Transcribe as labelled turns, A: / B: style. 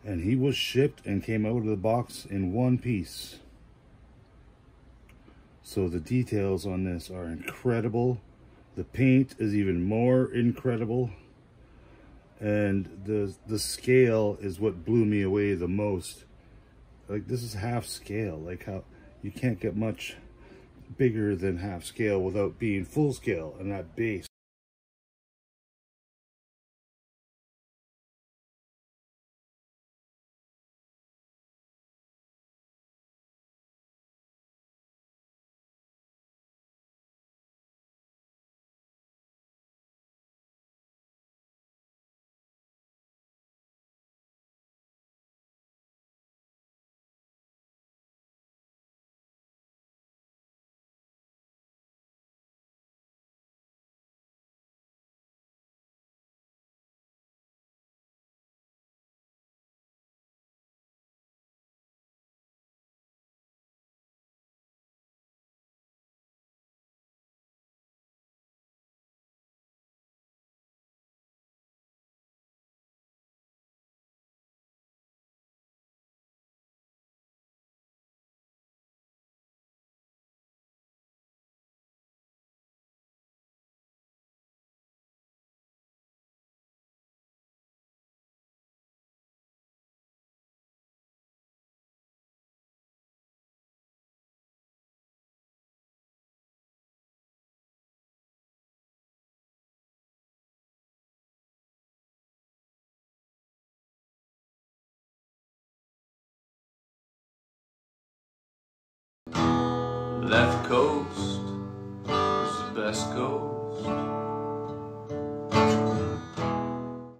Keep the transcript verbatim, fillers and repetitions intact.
A: And he was shipped and came out of the box in one piece. So the details on this are incredible. The paint is even more incredible. And the the scale is what blew me away the most. Like, this is half scale. Like, how you can't get much bigger than half scale without being full scale, and that base.
B: Left coast is the best coast.